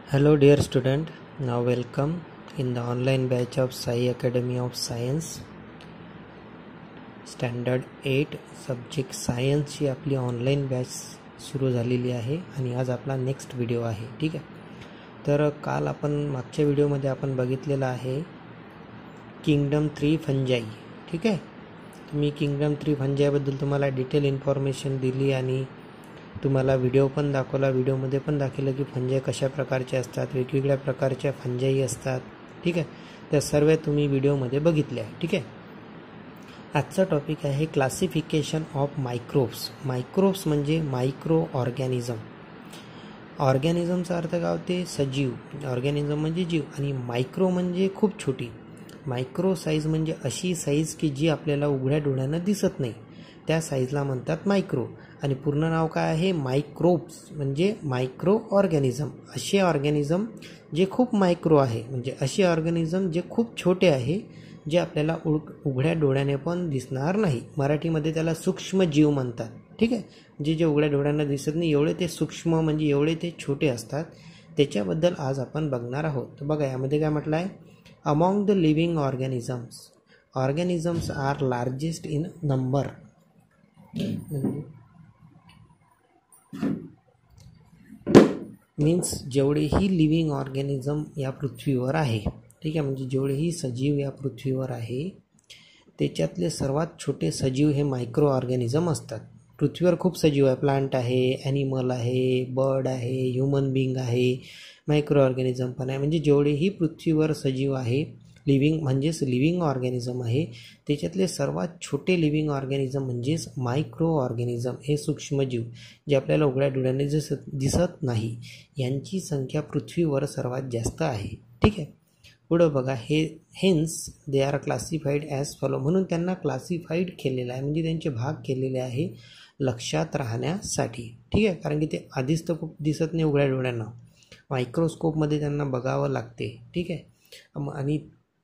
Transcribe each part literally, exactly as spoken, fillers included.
Hello dear student, now welcome in the online batch of Sai Academy of Science Standard eight Subject Science ची आपली online batch सुरू झालेली आहे आणि आज आपला नेक्स्ट व्हिडिओ आहे. ठीक आहे, तर काल आपण मागच्या व्हिडिओमध्ये आपण बघितलेला आहे किंगडम थ्री फंजाई. ठीक आहे, मी किंगडम थ्री फंजाईबद्दल तुम्हाला डिटेल इन्फॉर्मेशन दिली आणि तुम्हाला व्हिडिओ पण दाखवला. व्हिडिओमध्ये पण दाखवलं की फंजाई कशा प्रकारचे असतात, वेगवेगळ्या प्रकारच्या फंजाई असतात. ठीक आहे, त्या सर्व तुम्ही व्हिडिओमध्ये बघितले आहे. ठीक आहे, आजचा टॉपिक आहे क्लासिफिकेशन ऑफ मायक्रोब्स. मायक्रोब्स म्हणजे मायक्रो ऑर्गॅनिझम. ऑर्गॅनिझमचा अर्थ काय होते? सजीव. ऑर्गॅनिझम म्हणजे जीव आणि मायक्रो म्हणजे खूप छोटी. मायक्रो साईज म्हणजे अशी साईज की जी आपल्याला उघड्या डोळ्यांना दिसत नाही, त्या साईजला म्हणतात मायक्रो. आणि पूर्ण नाव काय आहे? मायक्रोब्स म्हणजे मायक्रो ऑर्गॅनिझम. असे ऑर्गॅनिझम जे खूप मायक्रो आहे, म्हणजे असे ऑर्गॅनिझम जे खूप छोटे आहे, जे आपल्याला उघ उघड्या डोळ्याने पण दिसणार नाही. मराठीमध्ये त्याला सूक्ष्म जीव म्हणतात. ठीक आहे, जे जे उघड्या डोळ्यांना दिसत नाही एवढे ते सूक्ष्म म्हणजे एवढे ते छोटे असतात. त्याच्याबद्दल आज आपण बघणार आहोत. तर बघा, यामध्ये काय म्हटलं आहे? Among the living organisms, organisms are largest in number. Means जेवढेही लिव्हिंग ऑर्गॅनिझम या पृथ्वीवर आहे, ठीक आहे, म्हणजे जेवढेही सजीव या पृथ्वीवर आहे त्याच्यातले सर्वात छोटे सजीव हे मायक्रो ऑर्गॅनिझम असतात. पृथ्वीवर खूप सजीव आहे, प्लांट आहे, ॲनिमल आहे, बर्ड आहे, ह्युमन बिंग आहे, मायक्रो ऑर्गॅनिझम पण आहे. म्हणजे जेवढेही पृथ्वीवर सजीव आहे, लिव्हिंग म्हणजेच लिव्हिंग ऑर्गॅनिझम आहे, त्याच्यातले सर्वात छोटे लिव्हिंग ऑर्गॅनिझम म्हणजेच मायक्रो ऑर्गॅनिझम, हे सूक्ष्मजीव जे आपल्याला उघड्या डोळ्याने दिसत दिसत नाही, यांची संख्या पृथ्वीवर सर्वात जास्त आहे. ठीक आहे, पुढं बघा, हे hence they are classified as follow. म्हणून त्यांना क्लासिफाईड केलेलं आहे, म्हणजे त्यांचे भाग केलेले आहे लक्षात राहण्यासाठी. ठीक आहे, कारण की ते आधीच तर खूप दिसत नाही उघड्या डोळ्यांना, मायक्रोस्कोपमध्ये त्यांना बघावं लागते. ठीक आहे, आणि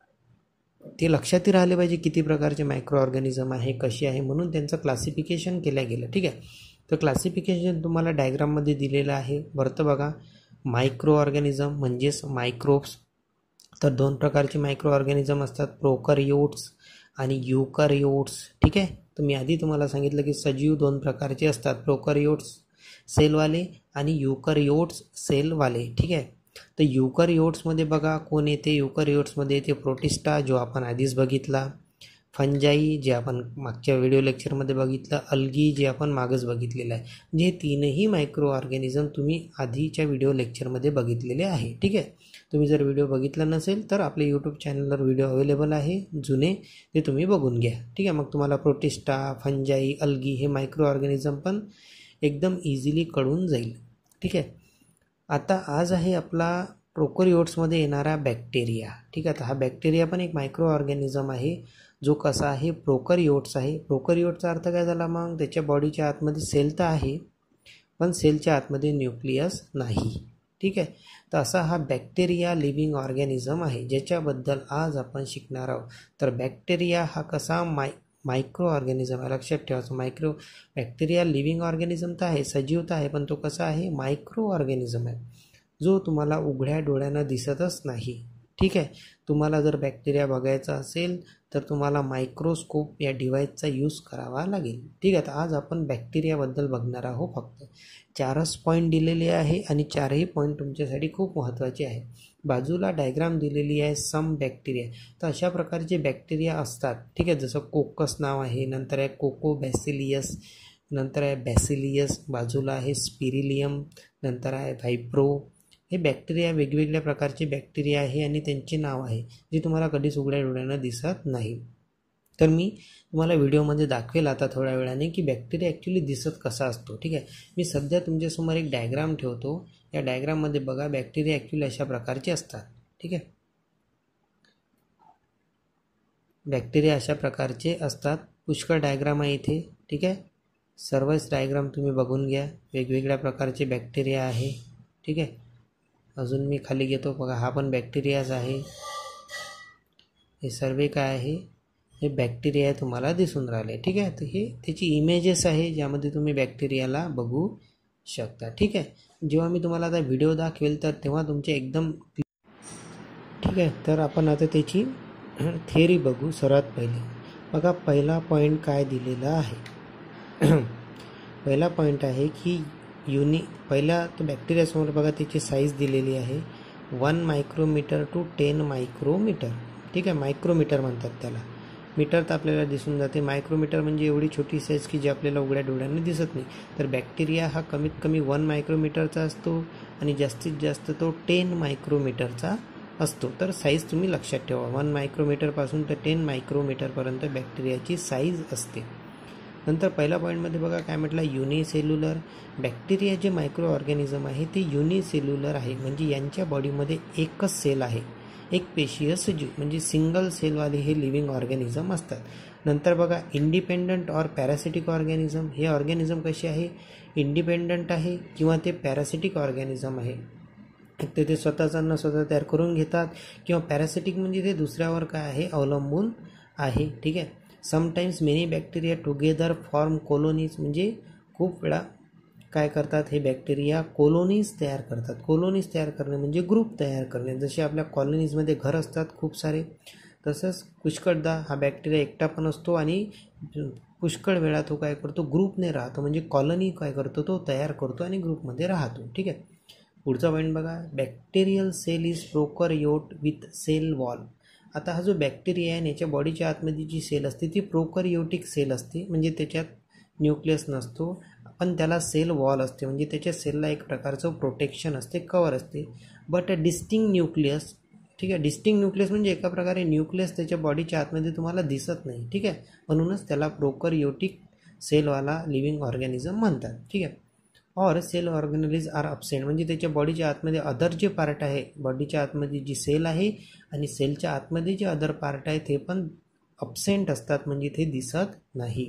ते लक्षातही राहिले पाहिजे किती प्रकारचे मायक्रो ऑर्गॅनिझम आहे, कशी आहे, म्हणून त्यांचं क्लासिफिकेशन केलं गेलं. ठीक आहे, तर क्लासिफिकेशन तुम्हाला डायग्राममध्ये दिलेलं आहे. वरतं बघा, मायक्रो ऑर्गॅनिझम म्हणजेच मायक्रोब्स. तर दोन प्रकारचे मायक्रो ऑर्गॅनिझम असतात, प्रोकॅरियोट्स आणि युकॅरियोट्स. ठीक आहे, तर मी आधी तुम्हाला सांगितलं की सजीव दोन प्रकारचे असतात, प्रोकॅरियोट्स सेलवाले आणि युकॅरियोट्स सेलवाले. ठीक आहे, तर युकॅरियोट्समध्ये बघा कोण येते? युकॅरियोट्समध्ये येते प्रोटिस्टा, जो आपण आधीच बघितला, फंजाई जे आपण मागच्या व्हिडिओ लेक्चरमध्ये बघितलं, अल्गी जे आपण मागच बघितलेलं आहे. म्हणजे हे तीनही मायक्रो ऑर्गॅनिझम तुम्ही आधीच्या व्हिडिओ लेक्चरमध्ये बघितलेले आहे. ठीक आहे, तुम्ही जर व्हिडिओ बघितला नसेल तर आपल्या यूट्यूब चॅनलवर व्हिडिओ अवेलेबल आहे जुने, ते तुम्ही बघून घ्या. ठीक आहे, मग तुम्हाला प्रोटिस्टा, फंजाई, अल्गी हे मायक्रो ऑर्गॅनिझम पण एकदम इझिली कळून जाईल. ठीक आहे, आता आज आहे आपला प्रोकॅरियोट्समध्ये येणारा बॅक्टेरिया. ठीक आहे, तर हा बॅक्टेरिया पण एक मायक्रो ऑर्गॅनिझम आहे, जो कसा आहे? प्रोकॅरियोट्स आहे. प्रोकॅरियोटचा अर्थ काय झाला? मग त्याच्या बॉडीच्या आतमध्ये सेल तर आहे, पण सेलच्या आतमध्ये न्यूक्लियस नाही. ठीक आहे, तर असा हा बॅक्टेरिया लिव्हिंग ऑर्गॅनिझम आहे, ज्याच्याबद्दल आज आपण शिकणार आहोत. तर बॅक्टेरिया हा कसा माय मायक्रो ऑर्गॅनिझम आहे, लक्षात ठेवायचं. मायक्रो बॅक्टेरिया लिव्हिंग ऑर्गॅनिझम तर आहे, सजीव तर आहे, पण तो कसा आहे? मायक्रो ऑर्गॅनिझम आहे, जो तुम्हाला उघड्या डोळ्यांना दिसतच नाही. ठीक आहे, तुम्हाला जर बॅक्टेरिया बघायचा असेल तर तुम्हाला मायक्रोस्कोप या डिव्हाइसचा यूज करावा लागेल. ठीक आहे, तर आज आपण बॅक्टेरियाबद्दल बघणार आहोत. फक्त चारच पॉईंट दिलेले आहे आणि चारही पॉईंट तुमच्यासाठी खूप महत्त्वाचे आहे. बाजूला डायग्राम दिलेली आहे सम बॅक्टेरिया. तर अशा प्रकारचे बॅक्टेरिया असतात. ठीक आहे, जसं कोकस नाव आहे, नंतर आहे कोको बॅसिलियस, नंतर आहे बॅसिलियस, बाजूला आहे स्पिरिलियम, नंतर आहे व्हायप्रो. हे बॅक्टेरिया वेगवेगळ्या प्रकारचे बॅक्टेरिया आहे आणि त्यांचे नाव आहे, जे तुम्हाला कधीच उघड्या डोळ्यांना दिसत नाही. तर मी तुम्हाला व्हिडिओमध्ये दाखवेल आता थोड्या वेळाने की बॅक्टेरिया ॲक्च्युली दिसत कसा असतो. ठीक आहे, मी सध्या तुमच्यासमोर एक डायग्राम ठेवतो. या डायग्राममध्ये बघा, बॅक्टेरिया ॲक्च्युली अशा प्रकारचे असतात. ठीक आहे, बॅक्टेरिया अशा प्रकारचे असतात. पुष्कळ डायग्राम आहे इथे. ठीक आहे, सर्वच डायग्राम तुम्ही बघून घ्या. वेगवेगळ्या प्रकारचे बॅक्टेरिया आहे. ठीक आहे, अजून मी खाली घेतो. बघा, हा पण बॅक्टेरियाच आहे. हे सर्व काय आहे? हे बॅक्टेरिया तुम्हाला दिसून राहिले. ठीक आहे, तर हे त्याची इमेजेस आहे, ज्यामध्ये तुम्ही बॅक्टेरियाला बघू शकता. ठीक आहे. जेव्हा मी तुम्हाला आता व्हिडिओ दाखवेल तर तेव्हा तुमचे एकदम ठीक आहे. तर आपण आता त्याची थेअरी बघू. सर्वात पहिले बघा, पहिला पॉईंट काय दिलेला आहे. पहिला पॉईंट आहे की युनि पहिला तर बॅक्टेरियासमोर बघा त्याची साईज दिलेली आहे one micrometre two ten micrometre. ठीक आहे. मायक्रोमीटर म्हणतात त्याला. मीटर तर आपल्याला दिसून जाते, मायक्रोमीटर म्हणजे एवढी छोटी साईज की जी आपल्याला उघड्या डोळ्यांनी दिसत नाही. तर बॅक्टेरिया हा कमीत कमी वन मायक्रोमीटरचा असतो आणि जास्तीत जास्त तो टेन मायक्रोमीटरचा असतो. तर साईज तुम्ही लक्षात ठेवा, वन मायक्रोमीटरपासून तर टेन मायक्रोमीटरपर्यंत बॅक्टेरियाची साईज असते. नंतर पहिल्या पॉईंटमध्ये बघा काय म्हटलं, युनिसेल्युलर. बॅक्टेरिया जे मायक्रो ऑर्गॅनिझम आहे ते युनिसेल्युलर आहे, म्हणजे यांच्या बॉडीमध्ये एकच सेल आहे, एक पेशीय सजीव म्हणजे सिंगल सेलवाले हे लिव्हिंग ऑर्गॅनिझम असतात. नंतर बघा इंडिपेंडंट ऑर पॅरासिटिक ऑर्गॅनिझम. हे ऑर्गॅनिझम कसे आहे, इंडिपेंडंट आहे किंवा ते पॅरासिटिक ऑर्गॅनिझम आहे. ते ते स्वतःच अन्न स्वतः तयार करून घेतात, किंवा पॅरासिटिक म्हणजे ते दुसऱ्यावर काय आहे अवलंबून आहे. ठीक आहे. Sometimes many bacteria together form colonies. म्हणजे खूप वेळा काय करतात हे बॅक्टेरिया, कोलोनीज तयार करतात. कोलोनीज तयार करणे म्हणजे ग्रुप तयार करणे. जसे आपल्या कॉलनीजमध्ये घर असतात खूप सारे, तसंच पुष्कळदा हा बॅक्टेरिया एकटा पण असतो आणि पुष्कळ वेळा तो काय करतो, ग्रुपने राहतो. म्हणजे कॉलनी काय करतो, तो तयार करतो आणि ग्रुपमध्ये राहतो. ठीक आहे. पुढचा पॉईंट बघा, bacterial cell is prokaryote with cell wall. आता हा जो बॅक्टेरिया आहे याच्या बॉडीच्या आतमध्ये जी सेल असते ती प्रोकॅरियोटिक सेल असते, म्हणजे त्याच्यात न्यूक्लियस नसतो, पण त्याला सेल वॉल असते, म्हणजे त्याच्या सेलला एक प्रकारचं प्रोटेक्शन असते, कवर असते. But a distinct nucleus. ठीक आहे. डिस्टिंक्ट न्यूक्लियस म्हणजे एका प्रकारे न्यूक्लियस त्याच्या बॉडीच्या आतमध्ये तुम्हाला दिसत नाही. ठीक आहे. म्हणूनच त्याला प्रोकॅरियोटिक सेलवाला लिव्हिंग ऑर्गॅनिझम म्हणतात. ठीक आहे. और सेल ऑर्गॅनलीज आर अब्सेंट. म्हणजे त्याच्या बॉडीच्या आतमध्ये अदर जे पार्ट आहे, बॉडीच्या आतमध्ये जी सेल आहे आणि सेलच्या आतमध्ये जे अदर पार्ट आहे ते पण अब्सेंट असतात, म्हणजे ते दिसत नाही.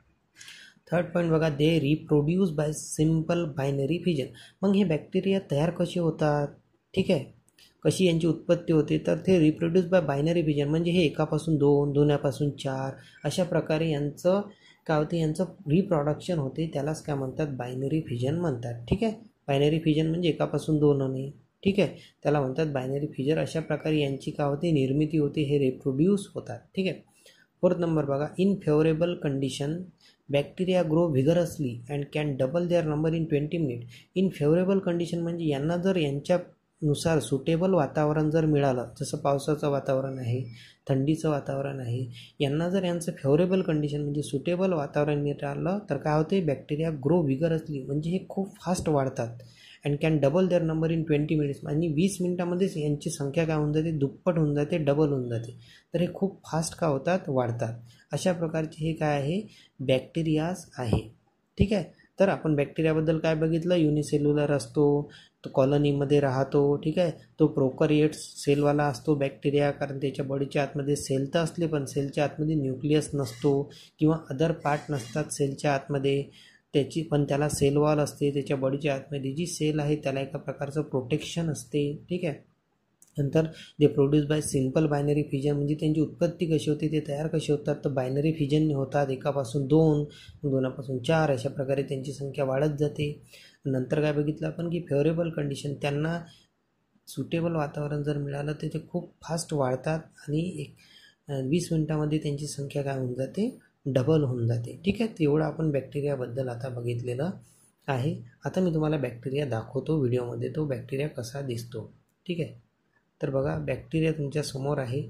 थर्ड पॉईंट बघा, they reproduce by simple binary fission. मग हे बॅक्टेरिया तयार कसे होतात, ठीक आहे, कशी यांची उत्पत्ती होते, तर ते रिप्रोड्यूस बाय बायनरी फिजन म्हणजे हे एकापासून दोन, दोन्यापासून चार, अशा प्रकारे यांचं काय होते, यांचं रिप्रोडक्शन होते. त्यालाच काय म्हणतात, बायनरी फिजन म्हणतात. ठीक आहे. बायनरी फिजन म्हणजे एकापासून दोन होणे. ठीक आहे. त्याला म्हणतात बायनरी फिजन. अशा प्रकारे यांची काय होते, निर्मिती होते, हे रिप्रोड्यूस होतात. ठीक आहे. फोर्थ नंबर बघा, in favourable condition bacteria grow vigorously and can double their number in twenty minute. In favourable condition म्हणजे यांना जर यांच्यानुसार सुटेबल वातावरण जर मिळालं, जसं पावसाचं वातावरण आहे, थंडीचं वातावरण आहे, यांना जर यांचं फेवरेबल कंडिशन म्हणजे सुटेबल वातावरण मिळालं तर काय होते, बॅक्टेरिया ग्रो व्हिगरसली म्हणजे हे खूप फास्ट वाढतात. And can double their number in twenty minutes. आणि वीस मिनिटामध्येच यांची संख्या काय होऊन जाते, दुप्पट होऊन जाते, डबल होऊन जाते. तर हे खूप फास्ट का होतात, वाढतात. अशा प्रकारचे हे काय आहे, बॅक्टेरियाज आहे. ठीक आहे. तर आपण बॅक्टेरियाबद्दल काय बघितलं, युनिसेल्युलर असतो, तो कॉलनीमध्ये राहतो. ठीक आहे. तो प्रोकॅरियोट सेलवाला असतो बॅक्टेरिया, कारण त्याच्या बॉडीच्या आतमध्ये सेल तर असले पण सेलच्या आतमध्ये न्यूक्लियस नसतो किंवा अदर पार्ट नसतात सेलच्या आतमध्ये, त्याची पण त्याला सेल वॉल असते. त्याच्या बॉडीच्या आतमध्ये जी सेल आहे त्याला एका प्रकारचं प्रोटेक्शन असते. ठीक आहे. नंतर they produce by simple binary fission म्हणजे त्यांची उत्पत्ती कशी होते, ते तयार कसे होतात, तर बायनरी फिजनने होतात. एकापासून दोन, दोनापासून चार, अशा प्रकारे त्यांची संख्या वाढत जाते. नंतर काय बघितलं आपण की फेवरेबल कंडिशन, त्यांना सुटेबल वातावरण जर मिळालं तर ते खूप फास्ट वाढतात आणि एक वीस मिनिटामध्ये त्यांची संख्या काय होऊन जाते, डबल होऊन जाते. ठीक आहे. तेवढं आपण बॅक्टेरियाबद्दल आता बघितलेलं आहे. आता मी तुम्हाला बॅक्टेरिया दाखवतो व्हिडिओमध्ये, तो बॅक्टेरिया कसा दिसतो. ठीक आहे. तर बघा, बॅक्टेरिया तुमच्या समोर आहे.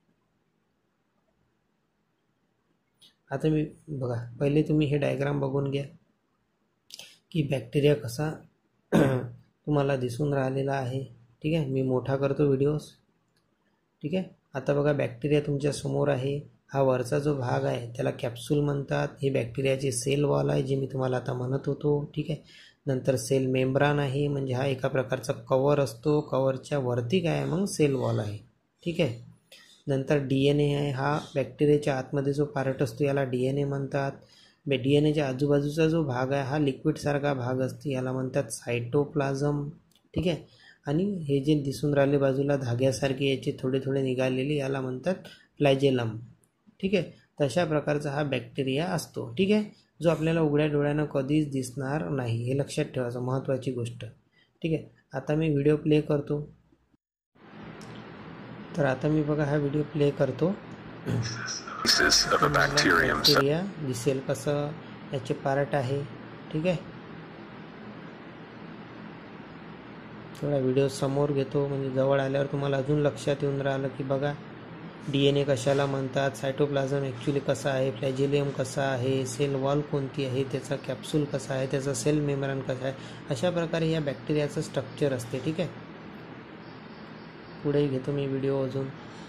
आता मी बघा, पहिले तुम्ही हे डायग्राम बघून घ्या की बॅक्टेरिया कसा तुम्हाला दिसून राहिलेला आहे. ठीक आहे. मी मोठा करतो व्हिडिओज. ठीक आहे. आता बघा, बॅक्टेरिया तुमच्या समोर आहे. हा वरचा जो भाग आहे त्याला कॅप्सूल म्हणतात. हे बॅक्टेरियाचे सेल वॉल आहे, जे मी तुम्हाला आता म्हणत होतो. ठीक आहे. नंतर सेल मेम्ब्रान आहे, म्हणजे हा एका प्रकारचा कवर असतो. कवरच्या वरती काय आहे, मग सेल वॉल आहे. ठीक आहे. नंतर डी एन ए आहे. हा बॅक्टेरियाच्या आतमध्ये जो पार्ट असतो याला डी एन ए म्हणतात. डी एन एच्या आजूबाजूचा जो भाग आहे हा लिक्विडसारखा भाग असतो, याला म्हणतात सायटोप्लाझम. ठीक आहे. आणि हे जे दिसून राहिले बाजूला धाग्यासारखे याचे थोडे थोडे निघालेले, याला म्हणतात फ्लॅजेलम. ठीक आहे. तशा प्रकारचा हा बॅक्टेरिया असतो. ठीक आहे. जो आपल्याला उघड्या डोळ्यानं कधीच दिसणार नाही. हे लक्षात ठेवायचं, महत्त्वाची गोष्ट. ठीक आहे. आता मी व्हिडिओ प्ले करतो. तर आता मी बघा हा व्हिडिओ प्ले करतो. बॅक्टेरिया दिसेल कसं याचे पार्ट आहे. ठीक आहे. थोडा व्हिडिओ समोर घेतो म्हणजे जवळ आल्यावर तुम्हाला अजून लक्षात येऊन राहिलं की बघा डी एन ए कशाला म्हणतात, सायटोप्लाझम ॲक्च्युली कसा आहे, फ्लॅजिलियम कसा आहे, सेल वॉल कोणती आहे, त्याचा कॅप्सूल कसा आहे, त्याचा सेल मेम्ब्रेन कसा आहे. अशा प्रकारे या बॅक्टेरियाचं स्ट्रक्चर असते. ठीक आहे. पुढेही घेतो मी व्हिडिओ अजून.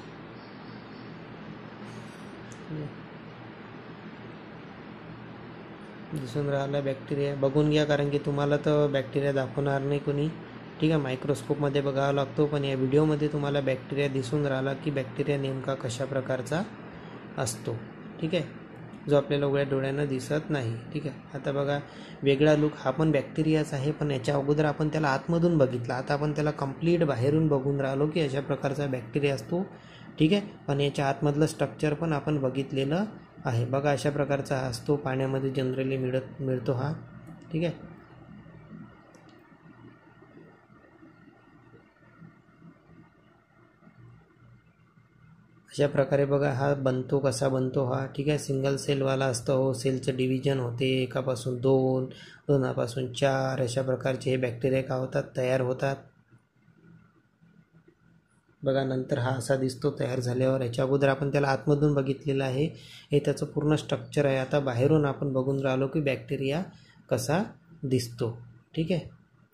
दिसून राहिला बॅक्टेरिया, बघून घ्या कारण की तुम्हाला तर बॅक्टेरिया दाखवणार नाही कोणी. ठीक आहे. मायक्रोस्कोपमध्ये बघावा लागतो, पण या व्हिडिओमध्ये तुम्हाला बॅक्टेरिया दिसून राहिला की बॅक्टेरिया नेमका कशा प्रकारचा असतो. ठीक आहे. जो आपल्याला उघड्या डोळ्यानं दिसत नाही. ठीक आहे. आता बघा वेगळा लुक, हा पण बॅक्टेरियाच आहे, पण याच्या अगोदर आपण त्याला आतमधून बघितला. आता आपण त्याला कंप्लीट बाहेरून बघून राहिलो की अशा प्रकारचा बॅक्टेरिया असतो. ठीक आहे. पण याच्या आतमधलं स्ट्रक्चर पण आपण बघितलेलं आहे. बघा अशा प्रकारचा हा असतो, पाण्यामध्ये जनरली मिळत मिळतो हा. ठीक आहे. अशा प्रकारे बघा हा बनतो, कसा बनतो हा. ठीक आहे. सिंगल सेलवाला असतो. हो, सेलचं डिव्हिजन होते, एकापासून दोन, दोनापासून चार, अशा प्रकारचे हे बॅक्टेरिया का होतात, तयार होतात. बघा नंतर हा असा दिसतो तयार झाल्यावर. याच्या अगोदर आपण त्याला आतमधून बघितलेलं आहे. हे त्याचं पूर्ण स्ट्रक्चर आहे. आता बाहेरून आपण बघून राहिलो की बॅक्टेरिया कसा दिसतो. ठीक आहे.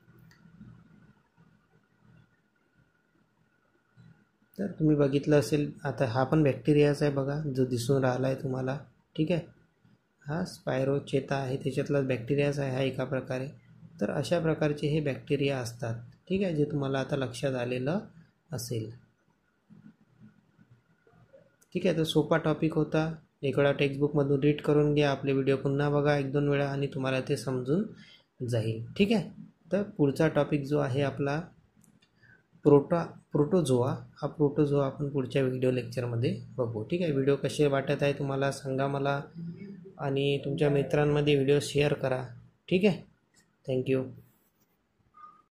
तर तुम्ही बघितलं असेल, आता हा पण बॅक्टेरियाच आहे बघा, जो दिसून राहिला आहे तुम्हाला. ठीक आहे. हा स्पायरोचेता आहे, त्याच्यातलाच बॅक्टेरियाच आहे हा एका प्रकारे. तर अशा प्रकारचे हे बॅक्टेरिया असतात. ठीक आहे. जे तुम्हाला आता लक्षात आलेलं असेल. ठीक आहे. तर सोपा टॉपिक होता. एक वेळा टेक्स्टबुकमधून रीड करून घ्या, आपले व्हिडिओ पुन्हा बघा एक दोन वेळा आणि तुम्हाला ते समजून जाईल. ठीक आहे. तर पुढचा टॉपिक जो आहे आपला प्रोटा प्रोटोझोआ, हा प्रोटोझोआ आपण पुढच्या व्हिडिओ लेक्चरमध्ये बघू. ठीक आहे. व्हिडिओ कसे वाटत आहे तुम्हाला सांगा मला, आणि तुमच्या मित्रांमध्ये व्हिडिओ शेअर करा. ठीक आहे. थँक्यू.